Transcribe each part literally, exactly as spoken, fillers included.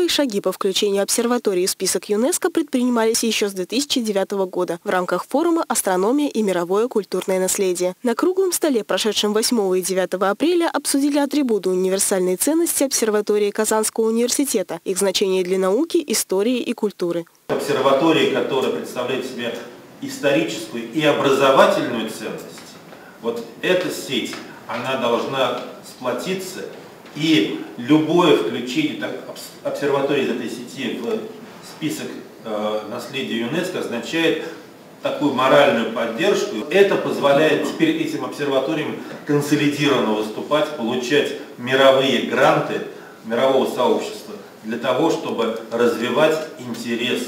шаги по включению обсерватории в список ЮНЕСКО предпринимались еще с две тысячи девятого года в рамках форума «Астрономия и мировое культурное наследие». На круглом столе, прошедшем восьмого и девятого апреля, обсудили атрибуты универсальной ценности обсерватории Казанского университета, их значение для науки, истории и культуры. Обсерватория, которая представляет в себе историческую и образовательную ценность, вот эта сеть, она должна сплотиться, и любое включение так, обсерватории из этой сети в список э, наследия ЮНЕСКО означает такую моральную поддержку. Это позволяет теперь этим обсерваториям консолидированно выступать, получать мировые гранты мирового сообщества для того, чтобы развивать интерес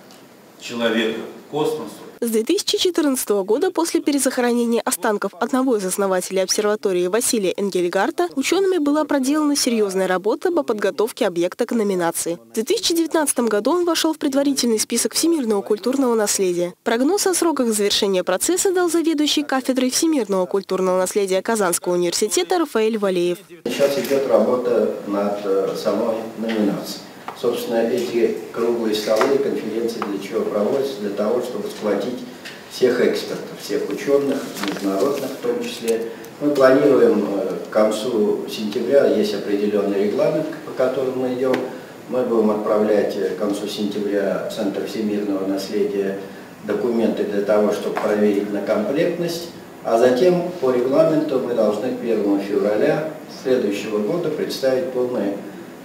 человека к космосу. С две тысячи четырнадцатого года, после перезахоронения останков одного из основателей обсерватории Василия Энгельгарта, учеными была проделана серьезная работа по подготовке объекта к номинации. В две тысячи девятнадцатом году он вошел в предварительный список всемирного культурного наследия. Прогноз о сроках завершения процесса дал заведующий кафедрой всемирного культурного наследия Казанского университета Рафаэль Валеев. Сейчас идет работа над самой номинацией. Собственно, эти круглые столы, конференции для чего проводятся? Для того, чтобы сплотить всех экспертов, всех ученых, международных в том числе. Мы планируем к концу сентября, есть определенный регламент, по которому мы идем. Мы будем отправлять к концу сентября в Центр всемирного наследия документы для того, чтобы проверить на комплектность. А затем по регламенту мы должны к первому февраля следующего года представить полный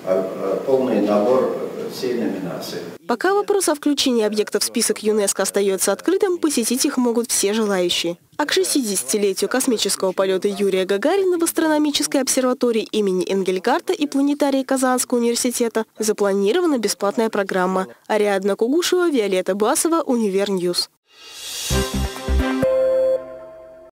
полный набор всей номинации. Пока вопрос о включении объектов в список ЮНЕСКО остается открытым, посетить их могут все желающие. А к шестидесятилетию космического полета Юрия Гагарина в астрономической обсерватории имени Энгельгарта и планетарии Казанского университета запланирована бесплатная программа. Ариадна Кугушева, Виолетта Басова, Универньюз.